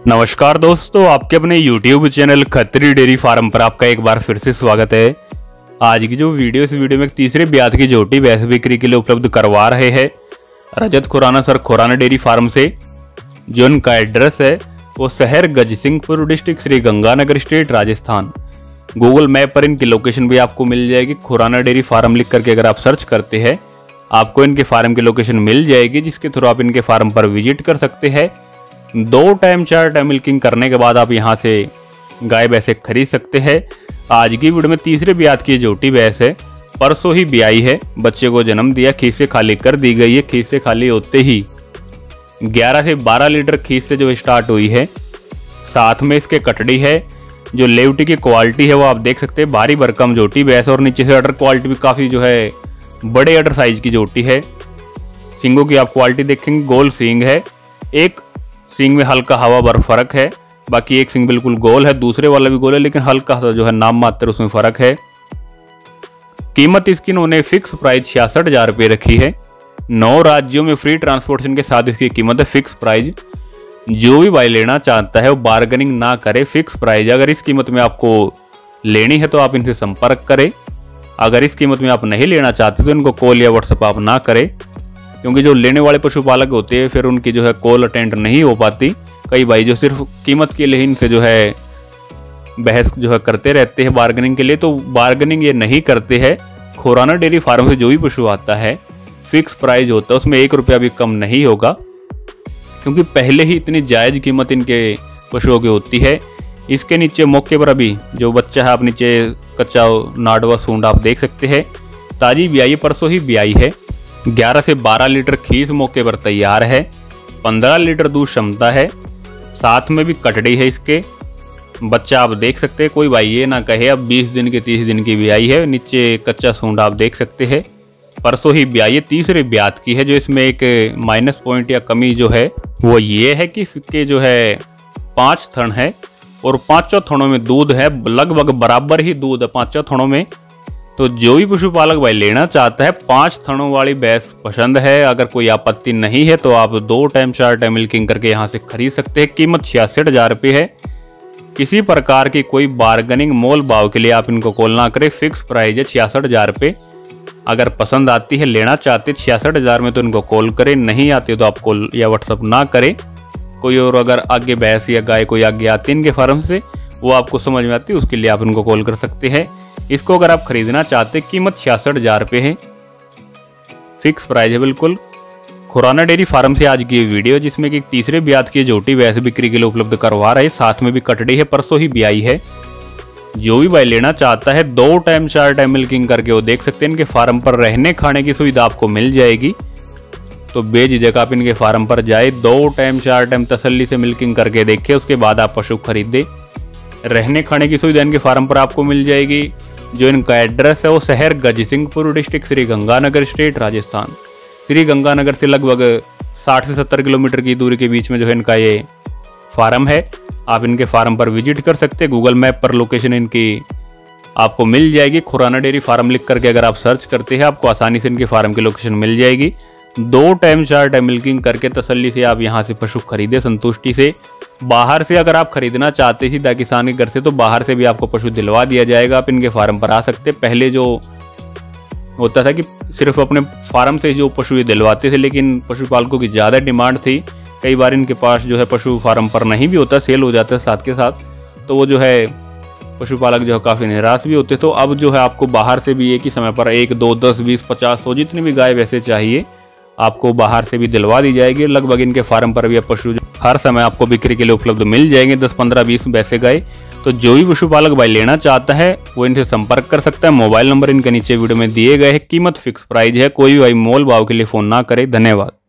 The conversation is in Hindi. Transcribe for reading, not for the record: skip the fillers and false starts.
नमस्कार दोस्तों, आपके अपने YouTube channel Khatri dairy farm पर आपका एक बार फिर से स्वागत है। आज की जो वीडियो, इस वीडियो में एक तीसरे ब्यात की झोटी भैंस बिक्री के लिए उपलब्ध करवा रहे हैं Rajat Khurana sir Khurana dairy farm से। जो उनका एड्रेस है वो शहर Gajsinghpur, district Shri Ganganagar, state Rajasthan. Google map पर इनकी लोकेशन भी आपको मिल जाएगी। खुराना डेयरी फार्म लिख करके अगर आप सर्च करते हैं आपको इनके फार्म की लोकेशन मिल जाएगी, जिसके थ्रू आप इनके फार्म पर विजिट कर सकते हैं। 2 टाइम 4 टाइम मिल्किंग करने के बाद आप यहां से गाय भैंसे खरीद सकते हैं। आज की वीडियो में तीसरे ब्यात की झोटी भैंस है, परसों ही ब्याई है, बच्चे को जन्म दिया, खीसे खाली कर दी गई है। खीसे खाली होते ही 11 से 12 लीटर खीस से जो स्टार्ट हुई है। साथ में इसके कटड़ी है। जो लेवटी की क्वालिटी है वो आप देख सकते हैं, भारी भरकम झोटी भैंस और नीचे से अडर क्वालिटी भी काफ़ी जो है बड़े अडर साइज की झोटी है। सींगों की आप क्वालिटी देखेंगे, गोल सींग है। एक सींग में हल्का हवा भर फर्क है, बाकी एक सींग बिल्कुल गोल है, दूसरे वाला भी गोल है, लेकिन हल्का सा जो है नाम मात्र उसमें फर्क है। कीमत इसकी इन्होंने फिक्स प्राइस 66,000 रुपये रखी है। 9 राज्यों में फ्री ट्रांसपोर्टेशन के साथ इसकी कीमत है फिक्स प्राइस। जो भी भाई लेना चाहता है वो बार्गेनिंग ना करे, फिक्स प्राइस। अगर इस कीमत में आपको लेनी है तो आप इनसे संपर्क करें। अगर इस कीमत में आप नहीं लेना चाहते तो इनको कॉल या व्हाट्सएप आप ना करें, क्योंकि जो लेने वाले पशुपालक होते हैं फिर उनकी जो है कॉल अटेंड नहीं हो पाती। कई भाई जो सिर्फ कीमत के लिए इनसे जो है बहस जो है करते रहते हैं बार्गेनिंग के लिए, तो बार्गेनिंग ये नहीं करते हैं। खुराना डेयरी फार्म से जो भी पशु आता है फिक्स प्राइस होता है, उसमें 1 रुपया भी कम नहीं होगा, क्योंकि पहले ही इतनी जायज़ कीमत इनके पशुओं की होती है। इसके नीचे मौके पर अभी जो बच्चा है आप नीचे कच्चा नाडवा सूंड आप देख सकते हैं। ताजी ब्याई, परसों ही ब्याई है। 11 से 12 लीटर खीस मौके पर तैयार है। 15 लीटर दूध क्षमता है। साथ में भी कटड़ी है इसके। बच्चा आप देख सकते हैं, कोई भाई ये ना कहे अब 20 दिन की 30 दिन की ब्याई है। नीचे कच्चा सूंड आप देख सकते हैं। परसों ही ब्याई, तीसरे ब्यात की है। जो इसमें एक माइनस पॉइंट या कमी जो है वो ये है कि इसके जो है 5 थन है और 5 थनों में दूध है, लगभग बराबर ही दूध है 5 थनों में। तो जो भी पशुपालक भाई लेना चाहता है, 5 थनों वाली भैंस पसंद है, अगर कोई आपत्ति नहीं है तो आप 2 टाइम 4 टाइम मिल्किंग करके यहाँ से खरीद सकते हैं। कीमत 66,000 रुपये है। किसी प्रकार की कोई बार्गेनिंग मोल भाव के लिए आप इनको कॉल ना करें। फिक्स प्राइस है 66,000 रुपये। अगर पसंद आती है, लेना चाहते 66,000 में तो इनको कॉल करें, नहीं आती तो आप कॉल या व्हाट्सअप ना करें। कोई और अगर आगे भैंस या गाय कोई आगे आती है इनके फार्म से, वो आपको समझ में आती है, उसके लिए आप इनको कॉल कर सकते हैं। इसको अगर आप खरीदना चाहते, कीमत 66,000 रुपये है, फिक्स प्राइस है बिल्कुल। खुराना डेयरी फार्म से आज की ये वीडियो, जिसमें कि तीसरे ब्यात की झोटी भैंस बिक्री के लिए उपलब्ध करवा रहे, साथ में भी कटड़ी है, परसों ही ब्याई है। जो भी भाई लेना चाहता है 2 टाइम 4 टाइम मिल्किंग करके वो देख सकते हैं। इनके फार्म पर रहने खाने की सुविधा आपको मिल जाएगी, तो बेझिझक आप इनके फार्म पर जाए, 2 टाइम 4 टाइम तसल्ली से मिल्किंग करके देखें, उसके बाद आप पशु खरीदे। रहने खाने की सुविधा इनके फार्म पर आपको मिल जाएगी। जो इनका एड्रेस है वो शहर गजसिंहपुर, डिस्ट्रिक्ट श्री गंगानगर, स्टेट राजस्थान। श्री गंगानगर से लगभग 60 से 70 किलोमीटर की दूरी के बीच में जो है इनका ये फार्म है। आप इनके फार्म पर विजिट कर सकते हैं। गूगल मैप पर लोकेशन इनकी आपको मिल जाएगी। खुराना डेयरी फार्म लिख करके अगर आप सर्च करते हैं आपको आसानी से इनके फार्म की लोकेशन मिल जाएगी। 2 टाइम 4 टाइम मिल्किंग करके तसल्ली से आप यहाँ से पशु खरीदे संतुष्टि से। बाहर से अगर आप खरीदना चाहते सीधा किसान के घर से, तो बाहर से भी आपको पशु दिलवा दिया जाएगा। आप इनके फार्म पर आ सकते हैं। पहले जो होता था कि सिर्फ अपने फार्म से जो पशु ये दिलवाते थे, लेकिन पशुपालकों की ज़्यादा डिमांड थी। कई बार इनके पास जो है पशु फार्म पर नहीं भी होता, सेल हो जाता है साथ के साथ, तो वो जो है पशुपालक जो है काफ़ी निराश भी होते। तो अब जो है आपको बाहर से भी एक ही समय पर 1, 2, 10, 20, 50, 100 जितनी भी गाय वैसे चाहिए आपको बाहर से भी दिलवा दी जाएगी। लगभग इनके फार्म पर भी पशु हर समय आपको बिक्री के लिए उपलब्ध मिल जाएंगे, 10, 15, 20 वैसे गाय। तो जो भी पशुपालक भाई लेना चाहता है वो इनसे संपर्क कर सकता है। मोबाइल नंबर इनके नीचे वीडियो में दिए गए हैं। कीमत फिक्स प्राइस है, कोई भी भाई मोल भाव के लिए फ़ोन ना करे। धन्यवाद।